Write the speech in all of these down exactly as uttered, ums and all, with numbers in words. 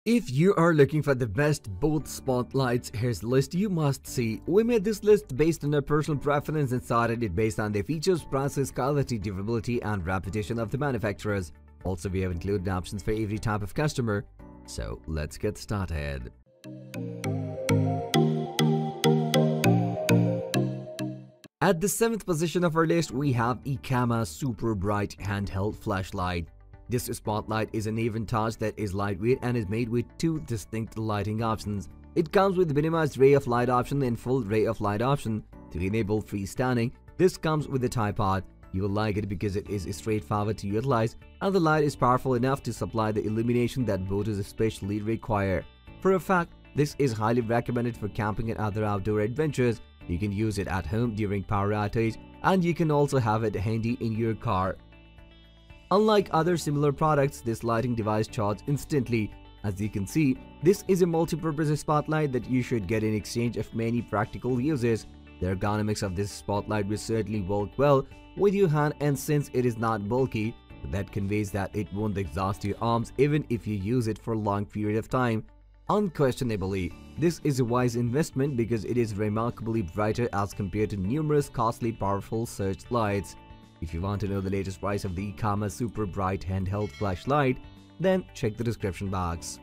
If you are looking for the best both spotlights, here's the list you must see. We made this list based on our personal preference and sorted it based on their features, prices, quality, durability, and reputation of the manufacturers. Also, we have included options for every type of customer. So let's get started. At the seventh position of our list, we have IKAAMA Super Bright Handheld Flashlight. This spotlight is an Avantage that is lightweight and is made with two distinct lighting options. It comes with minimized ray of light option and full ray of light option. To enable freestanding, this comes with a tripod. You will like it because it is straightforward to utilize and the light is powerful enough to supply the illumination that boaters especially require. For a fact, this is highly recommended for camping and other outdoor adventures. You can use it at home during power outage, and you can also have it handy in your car. Unlike other similar products, this lighting device charges instantly. As you can see, this is a multi-purpose spotlight that you should get in exchange of many practical uses. The ergonomics of this spotlight will certainly work well with your hand, and since it is not bulky, that conveys that it won't exhaust your arms even if you use it for a long period of time. Unquestionably, this is a wise investment because it is remarkably brighter as compared to numerous costly powerful searchlights. If you want to know the latest price of the IKAAMA Super Bright Handheld Flashlight, then check the description box.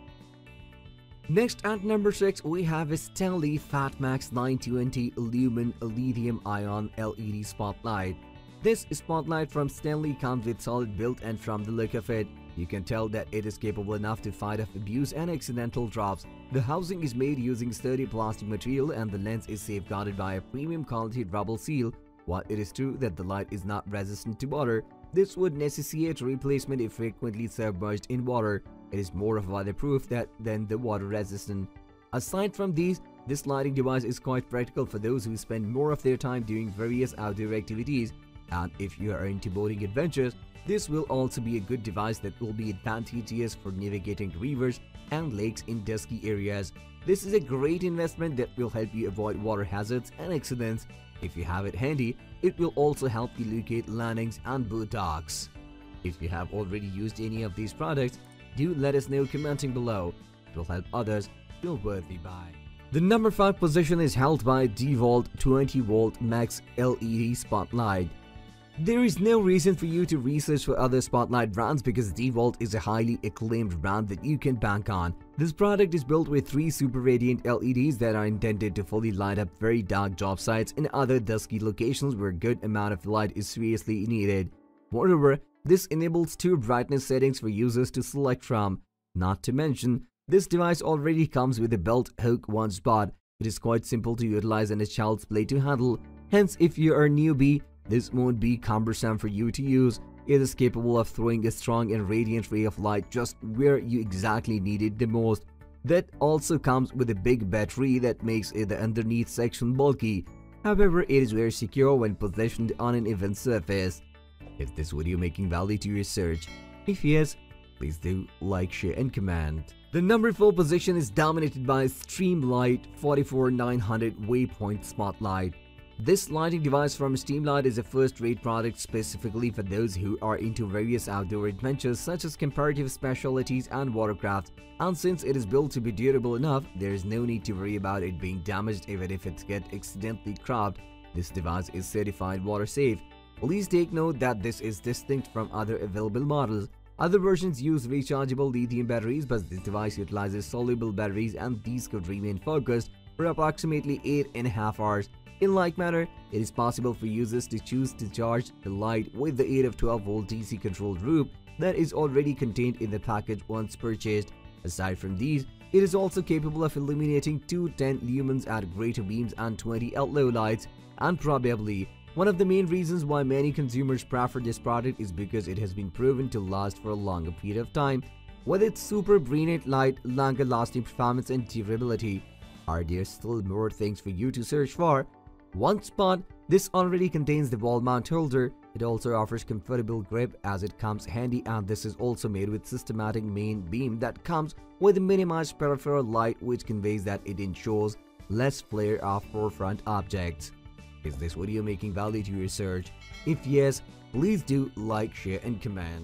Next, at number six, we have a STANLEY FATMAX nine twenty Lumen Lithium-ion L E D Spotlight. This spotlight from STANLEY comes with solid build, and from the look of it, you can tell that it is capable enough to fight off abuse and accidental drops. The housing is made using sturdy plastic material and the lens is safeguarded by a premium quality rubber seal. While it is true that the light is not resistant to water, this would necessitate replacement if frequently submerged in water. It is more of weatherproof that, than the water resistant. Aside from these, this lighting device is quite practical for those who spend more of their time doing various outdoor activities. And if you are into boating adventures, this will also be a good device that will be advantageous for navigating rivers and lakes in dusky areas. This is a great investment that will help you avoid water hazards and accidents. If you have it handy, it will also help you locate landings and boat docks. If you have already used any of these products, do let us know commenting below. It will help others feel worthy buy. The number five position is held by DEWALT twenty volt Max L E D Spotlight. There is no reason for you to research for other spotlight brands because DEWALT is a highly acclaimed brand that you can bank on. This product is built with three super radiant L E Ds that are intended to fully light up very dark job sites and other dusky locations where a good amount of light is seriously needed. Moreover, this enables two brightness settings for users to select from. Not to mention, this device already comes with a belt hook one spot. It is quite simple to utilize and a child's play to handle. Hence, if you are a newbie, this won't be cumbersome for you to use. It is capable of throwing a strong and radiant ray of light just where you exactly need it the most. That also comes with a big battery that makes it the underneath section bulky. However, it is very secure when positioned on an even surface. Is this video making value to your search? If yes, please do like, share and comment. The number four position is dominated by Streamlight forty-four nine hundred Waypoint Spotlight. This lighting device from Streamlight is a first-rate product specifically for those who are into various outdoor adventures such as comparative specialties and watercraft. And since it is built to be durable enough, there is no need to worry about it being damaged even if it gets accidentally cropped. This device is certified water safe. Please take note that this is distinct from other available models. Other versions use rechargeable lithium batteries, but this device utilizes soluble batteries and these could remain focused for approximately eight and a half hours. In like manner, it is possible for users to choose to charge the light with the aid of twelve volt D C controlled loop that is already contained in the package once purchased. Aside from these, it is also capable of illuminating two hundred ten lumens at greater beams and twenty L low lights. And probably one of the main reasons why many consumers prefer this product is because it has been proven to last for a longer period of time. With its super brilliant light, longer lasting performance and durability, are there still more things for you to search for? One spot, this already contains the wall mount holder. It also offers comfortable grip as it comes handy, and this is also made with systematic main beam that comes with a minimized peripheral light which conveys that it ensures less flare of forefront objects. Is this video making value to your search? If yes, please do like, share and comment.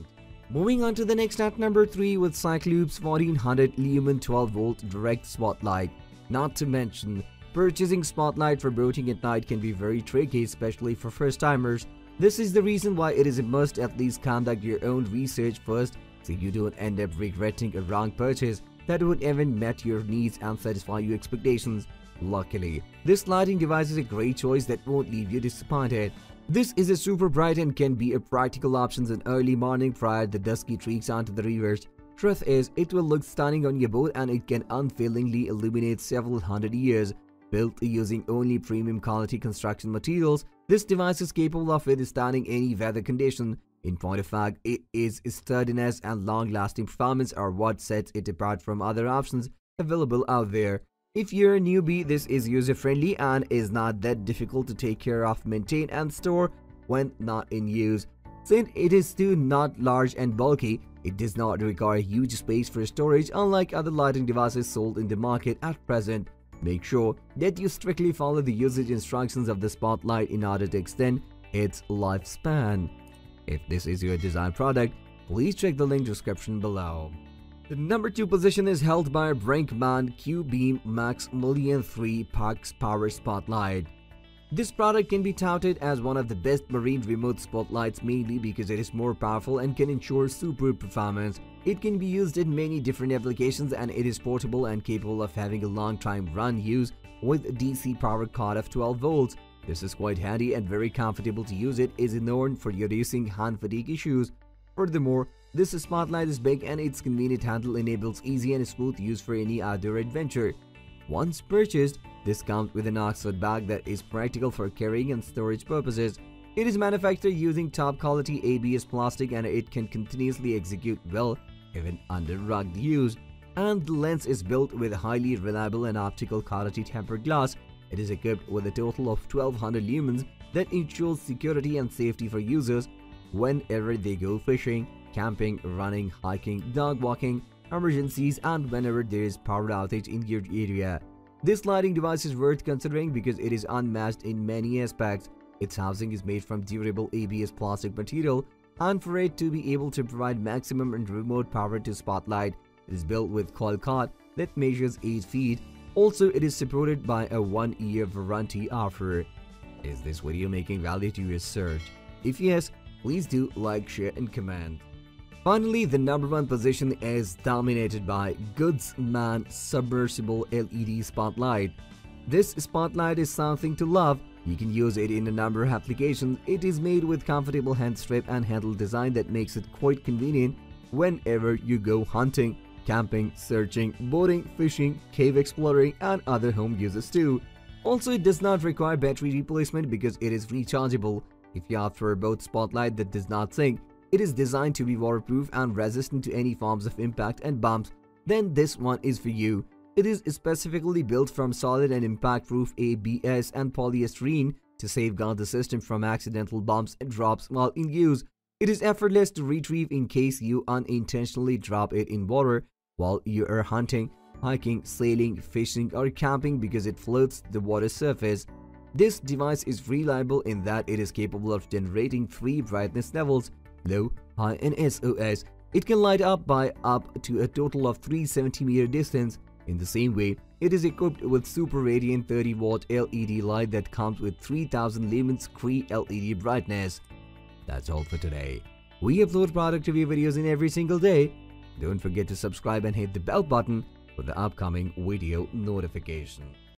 Moving on to the next at number three with Cyclops fourteen hundred Lumen twelve volt direct spotlight. Not to mention, purchasing spotlight for boating at night can be very tricky, especially for first timers. This is the reason why it is a must at least conduct your own research first, so you don't end up regretting a wrong purchase that would even met your needs and satisfy your expectations. Luckily, this lighting device is a great choice that won't leave you disappointed. This is a super bright and can be a practical option in early morning prior the dusky treks onto the rivers. Truth is, it will look stunning on your boat and it can unfailingly illuminate several hundred years. Built using only premium quality construction materials, this device is capable of withstanding any weather condition. In point of fact, it is sturdiness and long-lasting performance are what sets it apart from other options available out there. If you're a newbie, this is user-friendly and is not that difficult to take care of, maintain and store when not in use. Since it is still not large and bulky, it does not require huge space for storage unlike other lighting devices sold in the market at present. Make sure that you strictly follow the usage instructions of the Spotlight in order to extend its lifespan. If this is your desired product, please check the link description below. The number two position is held by Brinkmann Qbeam Max Million three Maxpower Spotlight. This product can be touted as one of the best marine remote spotlights mainly because it is more powerful and can ensure superb performance. It can be used in many different applications and it is portable and capable of having a long time run use with a D C power cord of twelve volts. This is quite handy and very comfortable to use. It is known for reducing hand fatigue issues. Furthermore, this spotlight is big and its convenient handle enables easy and smooth use for any outdoor adventure. Once purchased, this comes with an Oxford bag that is practical for carrying and storage purposes. It is manufactured using top quality A B S plastic and it can continuously execute well even under rugged use. And the lens is built with highly reliable and optical quality tempered glass. It is equipped with a total of twelve hundred lumens that ensures security and safety for users whenever they go fishing, camping, running, hiking, dog walking, emergencies, and whenever there is power outage in your area. This lighting device is worth considering because it is unmatched in many aspects. Its housing is made from durable A B S plastic material, and for it to be able to provide maximum and remote power to Spotlight, it is built with coil cord that measures eight feet. Also, it is supported by a one year warranty offer. Is this video making value to your search? If yes, please do like, share and comment. Finally, the number one position is dominated by GOODSMANN Submersible L E D Spotlight. This spotlight is something to love. You can use it in a number of applications. It is made with comfortable hand strip and handle design that makes it quite convenient whenever you go hunting, camping, searching, boating, fishing, cave exploring, and other home uses too. Also, it does not require battery replacement because it is rechargeable. If you opt for a boat spotlight that does not sink, it is designed to be waterproof and resistant to any forms of impact and bumps, then this one is for you. It is specifically built from solid and impact-proof A B S and polystyrene to safeguard the system from accidental bumps and drops while in use. It is effortless to retrieve in case you unintentionally drop it in water while you are hunting, hiking, sailing, fishing, or camping because it floats the water surface. This device is reliable in that it is capable of generating three brightness levels: low, high, and S O S. It can light up by up to a total of three centimeter distance. In the same way, it is equipped with super radiant thirty watt L E D light that comes with three thousand lumens Cree L E D brightness. That's all for today. We upload product review videos in every single day. Don't forget to subscribe and hit the bell button for the upcoming video notification.